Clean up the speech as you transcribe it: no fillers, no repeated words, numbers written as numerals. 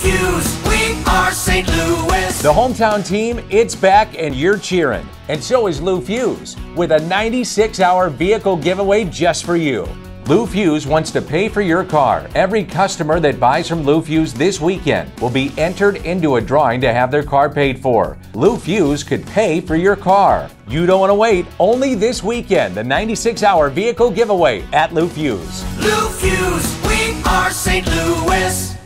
Fusz, we are St. Louis. The hometown team, it's back and you're cheering. And so is Lou Fusz with a 96-hour vehicle giveaway just for you. Lou Fusz wants to pay for your car. Every customer that buys from Lou Fusz this weekend will be entered into a drawing to have their car paid for. Lou Fusz could pay for your car. You don't want to wait. Only this weekend, the 96-hour vehicle giveaway at Lou Fusz. Lou Fusz, we are St. Louis.